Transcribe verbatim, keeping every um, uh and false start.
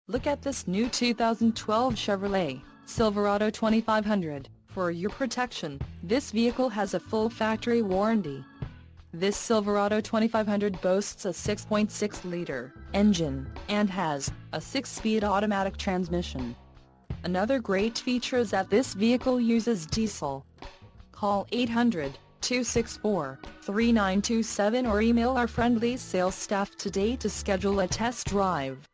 Look at this new two thousand twelve Chevrolet Silverado twenty-five hundred. For your protection, this vehicle has a full factory warranty. This Silverado twenty-five hundred boasts a six point six liter engine, and has a six-speed automatic transmission. Another great feature is that this vehicle uses diesel. Call eight hundred, two six four, three nine two seven or email our friendly sales staff today to schedule a test drive.